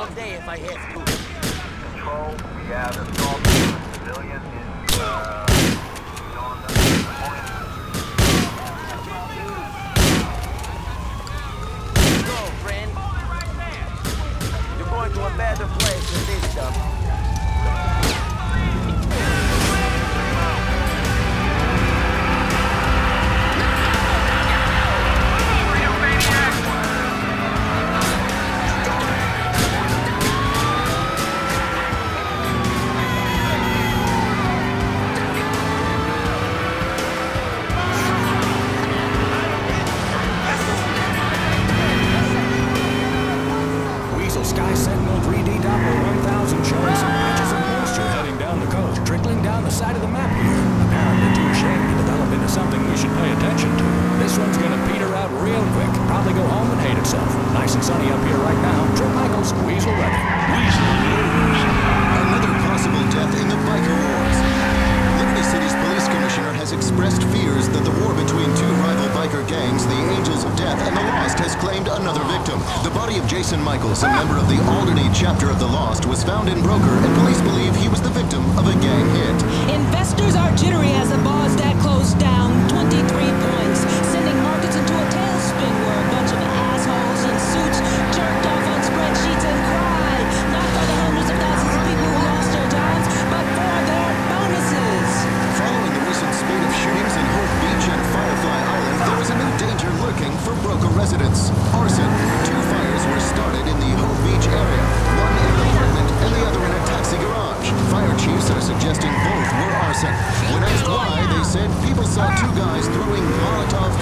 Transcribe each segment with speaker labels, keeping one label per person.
Speaker 1: all day if I have to.
Speaker 2: Control, we have assaulted a civilian in, on the point.
Speaker 1: Go, friend. You're going to a better place than this stuff.
Speaker 3: Sky Sentinel 3D Doppler 1000 showing some patches of moisture heading down the coast, trickling down the side of the map here. Apparently too ashamed to develop into something we should pay attention to. This one's gonna peter out real quick, probably go home and hate itself. Nice and sunny up here right now. Trip Michaels, Weasel Weather.
Speaker 4: Weasel News. Another possible death in the biker wars. Liberty City's police commissioner has expressed fears that the war between two rival biker gangs, the Angels of Death and the Lost, has claimed another victim. The body of Jason Michaels, a member of the Alderney chapter of the Lost, was found in Broker, and police believe he was the victim of a gang hit.
Speaker 5: Investors are jittery as the bars that closed down 23 points, sending markets into a tailspin where a bunch of assholes in suits jerked off on spreadsheets and cried, not for the hundreds of thousands of people who lost their jobs, but for their bonuses.
Speaker 4: Following the recent spate of shootings in Hope Beach and Firefly Island, there is a new danger lurking for Broker residents. Arson. Two fires were started in the Hope Beach area, one in an apartment and the other in a taxi garage. Fire chiefs are suggesting both were arson. When asked why, they said people saw two guys throwing Molotov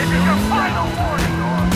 Speaker 2: This is your final warning.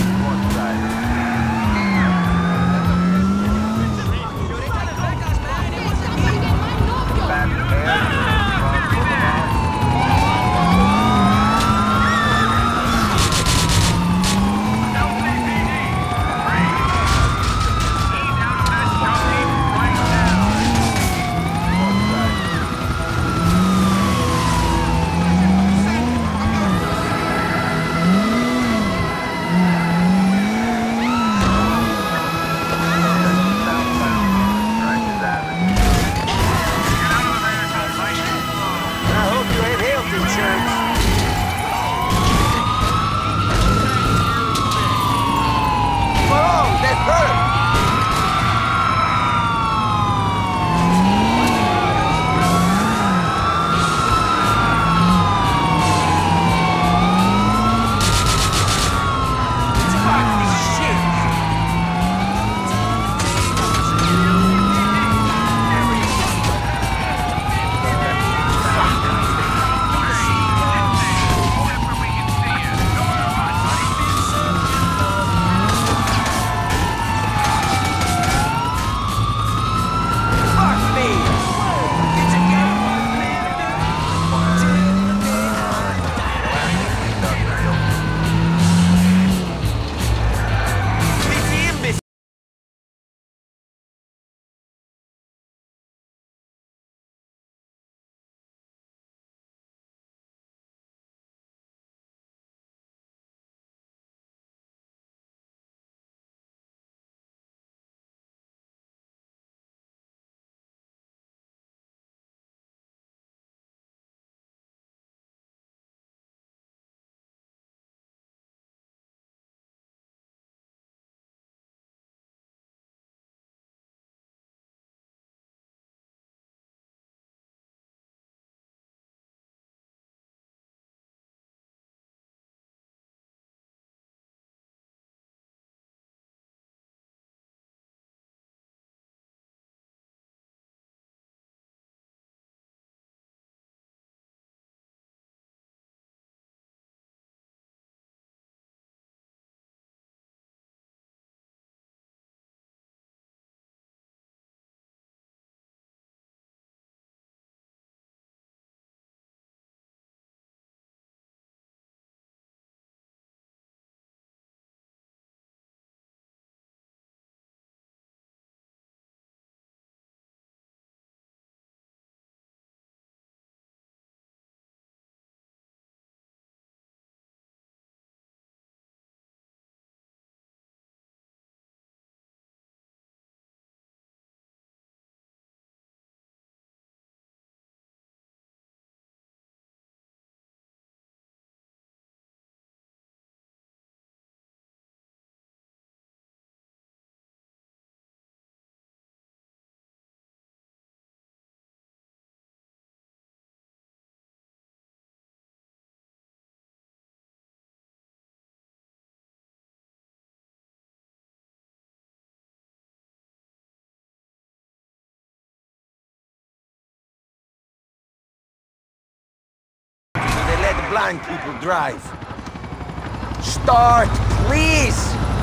Speaker 1: blind people drive. Start, please!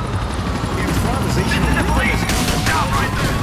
Speaker 2: This is the police! Stop right there!